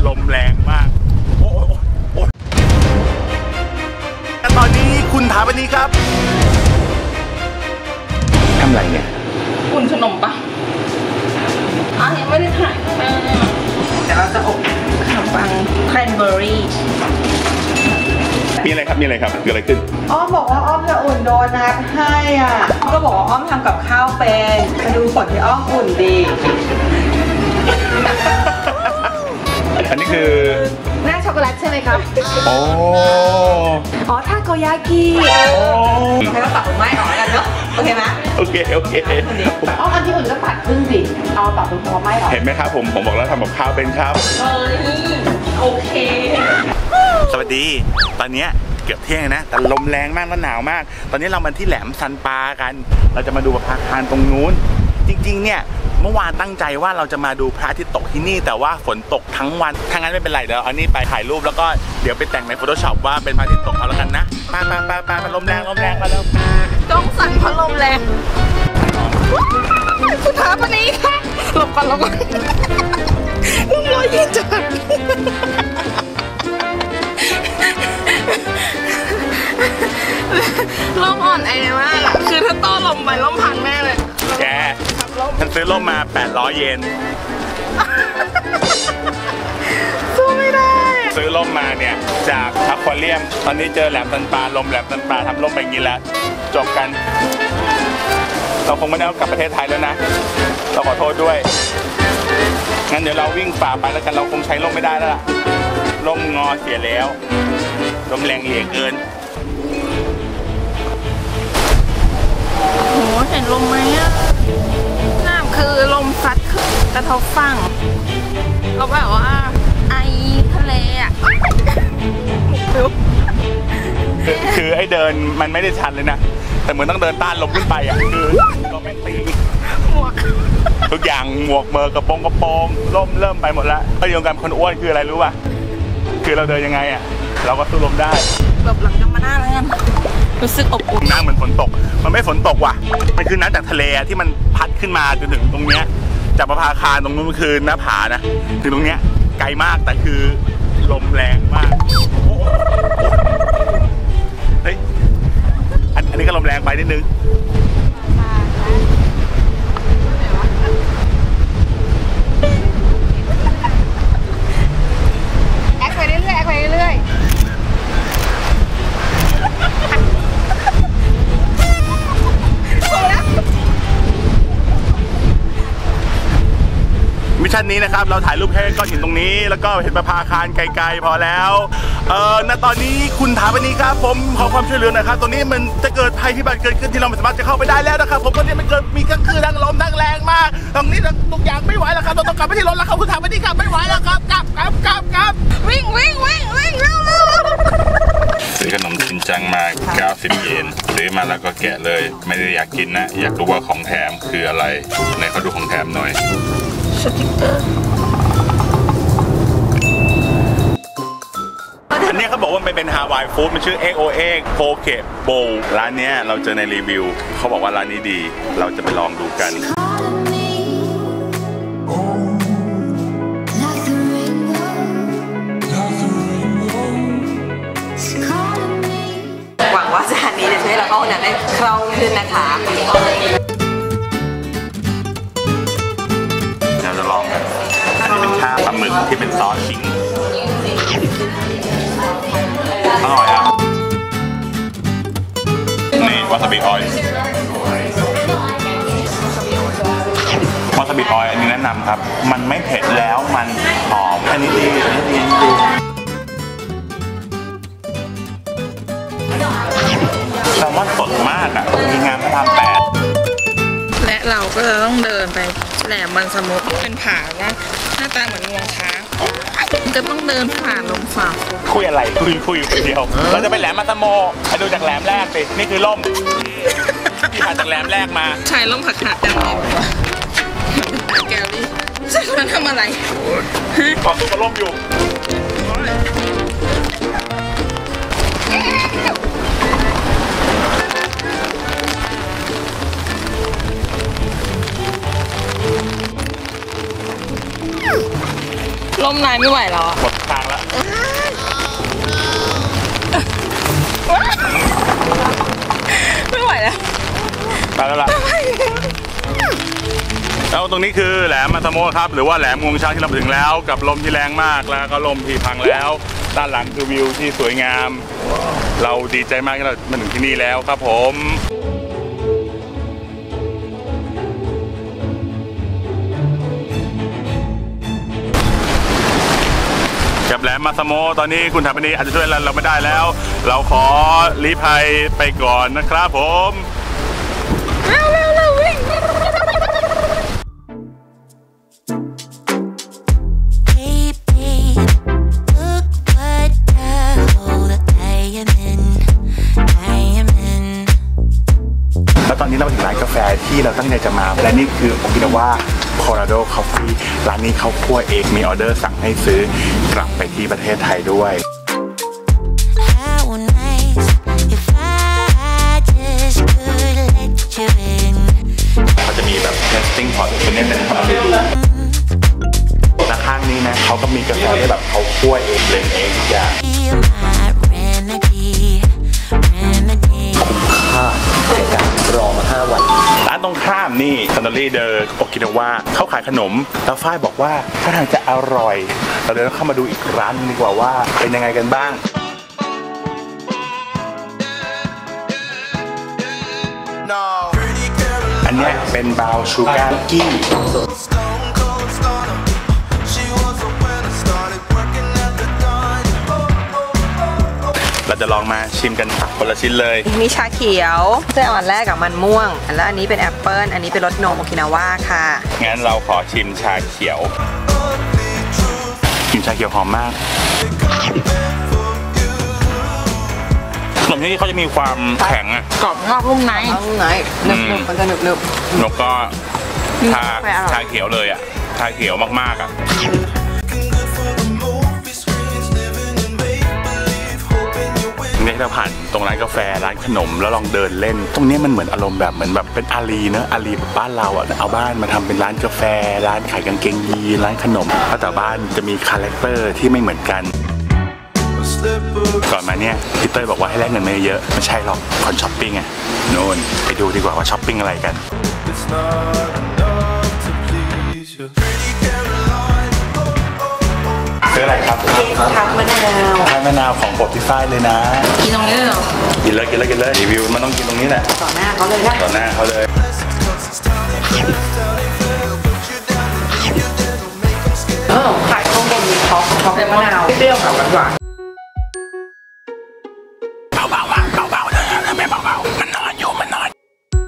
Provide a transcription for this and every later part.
ลมแรงมากโอ้โอ้ตอนนี้คุณถามวันนี้ครับทำไรเนี่ยอุ่นขนมปะยังไม่ได้ถ่ายแต่เราจะอบขนมปังแครนเบอร์รี่มีอะไรครับเกิดอะไรขึ้นอ้อมบอกว่าอ้อมจะอุ่นโดนัทให้อ่ะอ้อมก็บอกว่าอ้อมทำกับข้าวเป็นมาดูผลที่อ้อมอุ่นดีอันนี้คือหน้าช็อกโกแลตใช่ไหมครับอ๋อทาโกยากิให้เราตัดตรงไม้ออกกันเนาะโอเคไหมโอเคอันที่อุ่นก็ตัดครึ่งสิเอาตัดตรงหัวไม้ออกเห็นไหมครับผมบอกแล้วทำกับข้าวเป็นครับโอเคสวัสดีตอนนี้เกือบเที่ยงนะแต่ลมแรงมากและหนาวมากตอนนี้เรามาที่แหลมซันปากันเราจะมาดูพระอาคารตรงนู้นจริงๆเนี่ยเมื่อวานตั้งใจว่าเราจะมาดูพระอาทิตย์ตกที่นี่แต่ว่าฝนตกทั้งวันถ้างั้นไม่เป็นไรเดี๋ยวเอานี่ไปถ่ายรูปแล้วก็เดี๋ยวไปแต่งใน Photoshop ว่าเป็นพระอาทิตย์ตกเอาแล้วกันนะไปลมแรงมาแล้วต้องสั่นเพราะลมแรงสุดท้ายวันนี้ค่ะหลบก่อนลมร้อยยี่จัดลมอ่อนแอมากอะคือถ้าโต้ลมไปลมพังแน่เลยแกฉันซื้อร่มมา800 เยนสู้ไม่ได้ซื้อร่มมาเนี่ยจากอควาเรียมตอนนี้เจอแหลมซันปาลมแหลมซันปาทำร่มไปงี้แล้วจบกันเราคงไม่ได้กลับประเทศไทยแล้วนะเราขอโทษด้วยงั้นเดี๋ยวเราวิ่งฝ่าไปแล้วกันเราคงใช้ร่มไม่ได้แล้วล่ะร่มงอเสียแล้วลมแรงเหลี่ยเกินโหเห็นลมไหมอะน้ำคือลมซัดขึ้นกระทบฝั่งเราแบบว่าไอทะเลอะคือไอ้เดินมันไม่ได้ชันเลยนะแต่เหมือนต้องเดินต้านลมขึ้นไปอ่ะคือก็ไม่ตีหมวกทุกอย่างหมวกเมอกระโปรงร่มเริ่มไปหมดแล้วก็โยงกันคนอ้วนคืออะไรรู้ป่ะคือเราเดินยังไงอ่ะเราก็สู้ลมได้แบบหลังกำมาหน้าแล้วกันรู้สึกอบอุ่นน้ำเหมือนฝนตกมันไม่ฝนตกว่ะมันคือน้ำจากทะเลที่มันพัดขึ้นมาจนถึงตรงเนี้ยจากประภาคารตรงนู้นมันคือหน้าผานะถึงตรงเนี้ยไกลมากแต่คือลมแรงมากเฮ้ยอันนี้ก็ลมแรงไปนิดนึงแอคไปเรื่อยมิชชั่นนี้นะครับเราถ่ายรูปแค่ก้อนหินตรงนี้แล้วก็เห็นประภาคารไกลๆพอแล้วณตอนนี้คุณถามวันนี้ครับผมขอความช่วยเหลือหน่อยครับตรงนี้มันจะเกิดภัยพิบัติเกิดขึ้นที่เราไม่สามารถจะเข้าไปได้แล้วนะครับผมตอนนี้มันเกิดมีทั้งคลื่นทั้งลมทั้งแรงมากตรงนี้ทุกอย่างไม่ไหวแล้วครับเราต้องกลับไปที่รถแล้วครับคุณถามวันนี้ครับไม่ไหวแล้วครับกลับวิ่งซื้อขนมชินจังมา90 เยนซื้อมาแล้วก็แกะเลยไม่ได้อยากกินนะอยากรู้ว่าของแถมคืออะไรไหนเขาดูของแถมหน่อยสติ๊กเกอร์อันนี้เขาบอกว่ามันเป็นฮาวายฟู้ดมันชื่อ XOX Poke Bowl ร้านนี้เราเจอในรีวิวเขาบอกว่าร้านนี้ดีเราจะไปลองดูกันหวังว่าจานนี้จะช่วยเราเข้าห้องน้ำได้คล่องขึ้นนะคะเราจะลองกันอันนี้เป็นข้าวปลาหมึกที่เป็นซอสขิงอร่อยอ่ะนี่วาซาบิออยล์วาซาบิออยล์อันนี้แนะนำครับมันไม่เผ็ดแล้วมันหอมอันนี้ดีแซลมอนสดมากอ่ะมีงานพระราม8 และเราก็จะต้องเดินไปแหลมมันสมุทรเป็นผาว่าหน้าตาเหมือนงวงช้างจะต้องเดินผ่านลมฝ่าคุยอะไรคุยคนเดียวเราจะไปแหลมมาตะโมไปดูจากแหลมแรกสินี่คือล่มที่ผ่านจากแหลมแรกมาชายล่มผักขาดจังเลยแกลลี่ใช่คนนั้นทำอะไรต่อสู้กับล่มอยู่ลมนายไม่ไหวแล้วอะหมดทางแล้วไม่ไหวแล้วไปแล้วล่ะแล้วตรงนี้คือแหลมมาตาโมครับหรือว่าแหลมงวงช้างที่เราถึงแล้วกับลมที่แรงมากแล้วก็ลมที่พังแล้วด้านหลังคือวิวที่สวยงาม เราดีใจมากที่เรามาถึงที่นี่แล้วครับผมกับแหลมมาสโมตอนนี้คุณธรรมนีอาจจะช่วยเราไม่ได้แล้ว เราขอลี้ภัยไปก่อนนะครับผมเร็ววิ่งแล้วตอนนี้เราถึงร้านกาแฟที่เราตั้งใจจะมาและนี่คือโอกินาวาโคโลราโดคอฟฟี่ร้านนี้เขาคั่วเองมีออเดอร์สั่งให้ซื้อกลับไปที่ประเทศไทยด้วยเขาจะมีแบบ testing pot เป็นเนี่ยเป็นความรู้และข้างนี้นะเขาก็มีกาแฟที่แบบเขาคั่วเองเบลนด์เองทุกอย่างในการรอมา5 วันร้านตรงข้ามนี่ซันดอรี่เดอร์โอกินาวาเขาขายขนมแล้วฝ้ายบอกว่าถ้าทางจะอร่อยเราเดินเข้ามาดูอีกร้านนึงดีกว่าว่าเป็นยังไงกันบ้างอันนี้เป็นบราวน์ชูการ์กี้เราจะลองมาชิมกันคนละชิ้นเลยมีชาเขียวแต่อันแรกกับมันม่วงแล้วอันนี้เป็นแอปเปิ้ลอันนี้เป็นรสนมโอกินาวาค่ะงั้นเราขอชิมชาเขียวชิมชาเขียวหอมมากขนมที่นี่เขาจะมีความแข็งอะกรอบนอกนุ่มในหนึบมันจะหนึบนกก็ชาเขียวเลยอะชาเขียวมากๆอะที่เราผ่านตรงร้านกาแฟร้านขนมแล้วลองเดินเล่นตรงนี้มันเหมือนอารมณ์แบบเหมือนแบบเป็นอารีเนอะอารีแบบบ้านเราอ่ะเอาบ้านมาทำเป็นร้านกาแฟร้านขายกางเกงยีนร้านขนมแต่บ้านจะมีคาแรคเตอร์ที่ไม่เหมือนกันก่อนมาเนี่ยพี่เต้ยบอกว่าให้แลกเงินไม่เยอะไม่ใช่หรอกคนช้อปปิ้งไงโน่นไปดูดีกว่าว่าช้อปปิ้งอะไรกันซื้ออะไรครับทับมะนาวมะนาวของโปรดพี่ฝ้ายเลยนะกินตรงนี้เลยเหรอกินเลยรีวิวมันต้องกินตรงนี้แหละต่อหน้าเขาเลยนะต่อหน้าเขาเลยขายข้างบนมีท็อปเป็นมะนาวเปรี้ยวกับหวานเบาๆเลยไม่เบาๆมันนอนอยู่มันนอน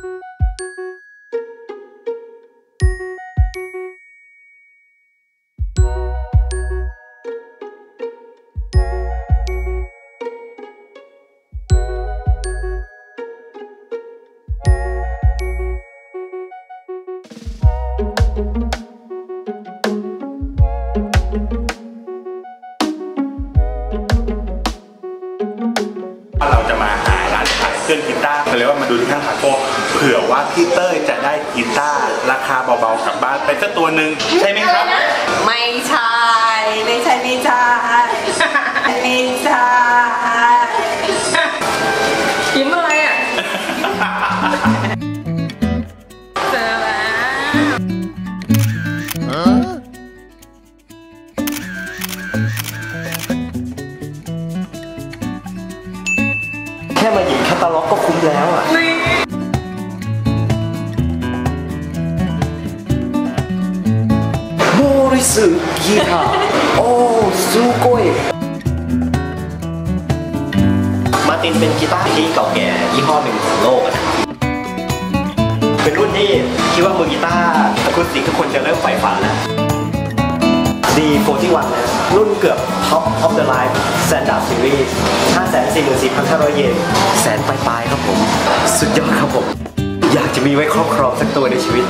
เราจะมาหาร้านขายเครื่องกีตาร์เรียกว่ามาดูที่ข้างคาโก้เผื่อว่าพี่เต้ยจะได้กีตาร์ราคาเบาๆกลับบ้านไปสักตัวหนึ่งใช่ไหมครับไม่ใช่ยิ้มอะไรอ่ะเจอแล้วแค่มาหยิบแคตตาล็อกก็คุ้มแล้วอ่ะโมริสึกีตาร์โอ้ซูโกยมาร์ตินเป็นกีตาร์ที่เก่าแก่ยี่ห้อหนึ่งของโลกนะเป็นรุ่นที่คิดว่ามือกีตาร์อะคูสติกทุกคนจะเริ่มใฝ่ฝันแล้ว D41 นะรุ่นเกือบ Top of the Line Standard Series 544,500 เยนแสนปลายๆครับผมสุดยอดครับผมอยากจะมีไว้ครอบครองสักตัวในชีวิต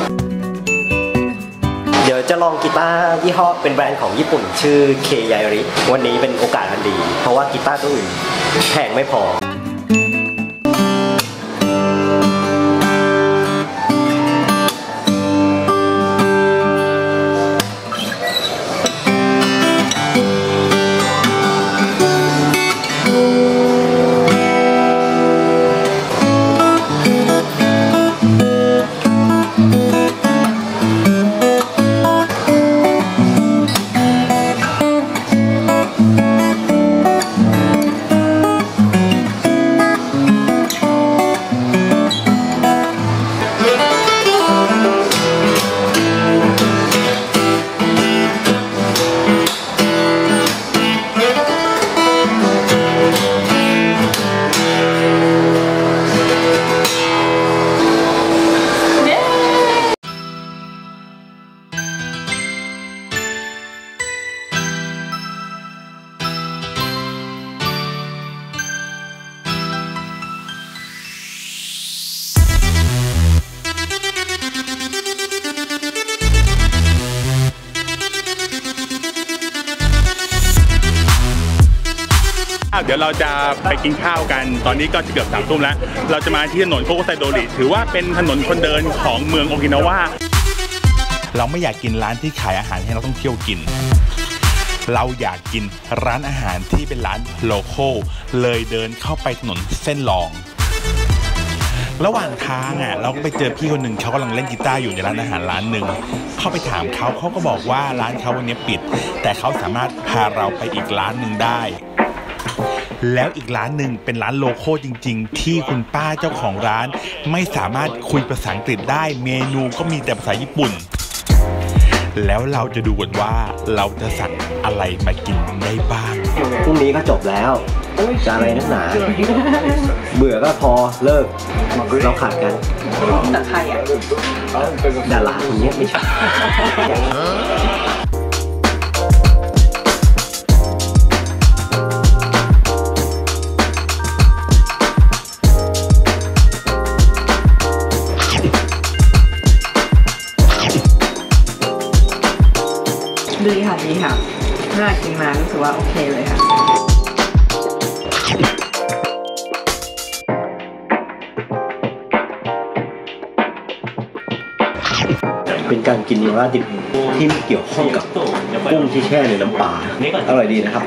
เดี๋ยวจะลองกีตาร์ยี่ห้อเป็นแบรนด์ของญี่ปุ่นชื่อ K-Yairi วันนี้เป็นโอกาสอันดีเพราะว่ากีตาร์ตัวอื่นแพงไม่พอเดี๋ยวเราจะไปกินข้าวกันตอนนี้ก็จะเกือบ3 ทุ่มแล้วเราจะมาที่ถนนโคโกไซโดริถือว่าเป็นถนนคนเดินของเมืองโอกินาวาเราไม่อยากกินร้านที่ขายอาหารให้เราต้องเที่ยวกินเราอยากกินร้านอาหารที่เป็นร้านโลคอลเลยเดินเข้าไปถนนเส้นรองระหว่างทางเราก็ไปเจอพี่คนหนึ่งเขากำลังเล่นกีตาร์อยู่ในร้านอาหารร้านหนึ่งเข้าไปถามเขาก็บอกว่าร้านเขาวันนี้ปิดแต่เขาสามารถพาเราไปอีกร้านหนึ่งได้แล้วอีกร้านหนึ่งเป็นร้านโลคอลจริงๆที่คุณป้าเจ้าของร้านไม่สามารถคุยภาษาอังกฤษได้เมนูก็มีแต่ภาษาญี่ปุ่นแล้วเราจะดูกันว่าเราจะสั่งอะไรมากินได้บ้างพรุ่งนี้ก็จบแล้วจะอะไรนักหนาเบื่อก็พอเลิกเราขาดกันแต่ใครดาราคนนี้ไม่ใช่ดีค่ะดีค่ะน่ากินมารู้สึกว่าโอเคเลยค่ะเป็นการกินราดิบที่เกี่ยวข้องกับกุ้งที่แช่ในน้ำปลาอร่อยดีนะครับ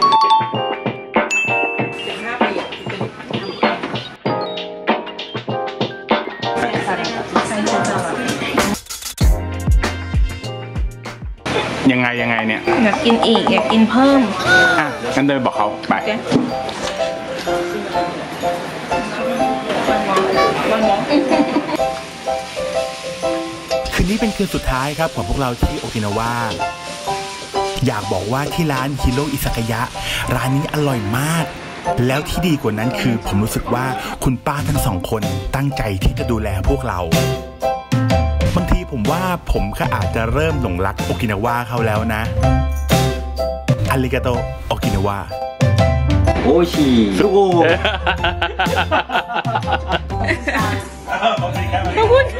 ยังไงเนี่ยอยากกินอีกอยากกินเพิ่มงั้นเดินบอกเขาไปคืนนี้เป็นคืนสุดท้ายครับของพวกเราที่โอกินาวาอยากบอกว่าที่ร้านฮิโรอิซากายะร้านนี้อร่อยมากแล้วที่ดีกว่านั้นคือผมรู้สึกว่าคุณป้าทั้งสองคนตั้งใจที่จะดูแลพวกเราบางทีผมว่าผมก็อาจจะเริ่มหลงรักโอกินาวาเขาแล้วนะอาริกาโตโอกินาวาโอชิขอบคุณ